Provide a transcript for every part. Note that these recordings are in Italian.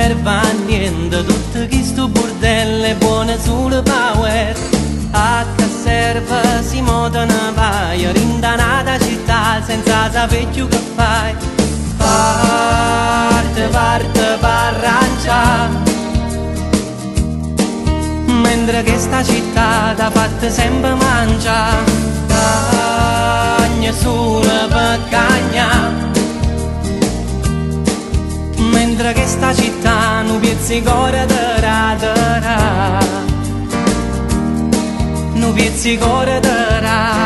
serve a niente, tutto questo bordello è buono solo power. A che serve si muove una paia, rindanata città senza sapere più che fai. Parte, parrancia, mentre che sta città t'ha fatta sempre mangia. Cagna sulla peccagna, mentre che sta città nu pizzicore terà, nu pizzicore terà.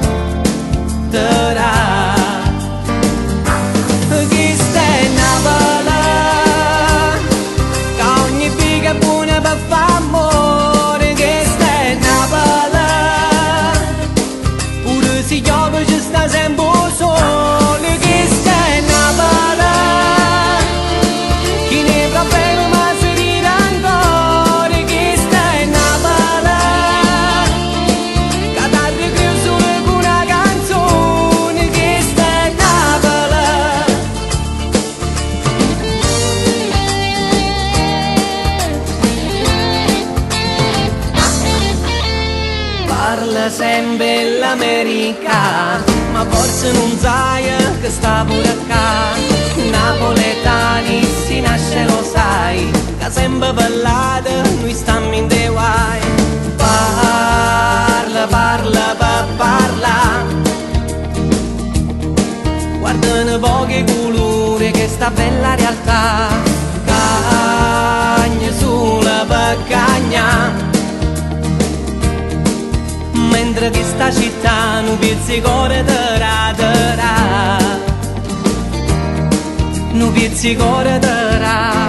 Chi sta in Napoli, che ogni figa è buona per fare amore. Chi sta in Napoli, pure si piove ci sta sempre sole. Chi sta in Napoli, chi ne problemi ma si ride ancora. Chi sta in Napoli, che t'ha richiuso solo con una canzone. Chi sta in Napoli, parla sempre l'America, ma forse non sai che sta pure qua. Napoletani si nasce lo sai, che sempre parlato noi stiamo in dei guai. Parla, guardano pochi colori che sta bella realtà. Cagna sulla peccagna, mentre che sta città nu pizzicore terà, nu pizzicore terà.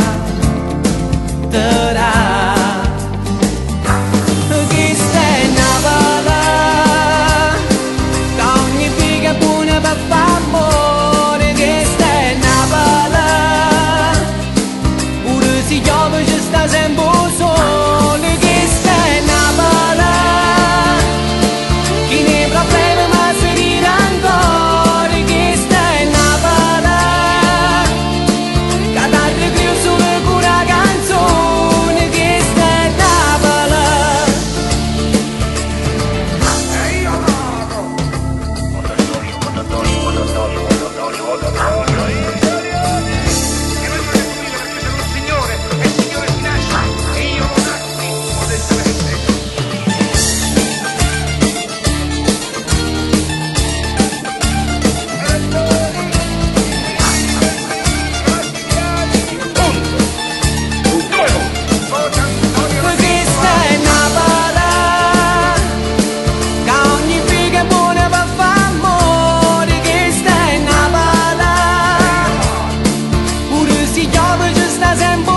Chi sta in Napoli, che ogni figa è buona per fare amore. Chi sta in Napoli, pure si piove ci sta sempre sole. Chi sta in Napoli, chi ne problemi ma si ride ancora. Chi sta in Napoli, che t'ha richiuso solo con una canzone. Chi sta in Napoli, Signore, e il Signore si nasce e io lo nasco modestamente. chi sta in Napoli, che ogni figa è buona per fare amore. Chi sta in Napoli, pure si piove ci sta sempre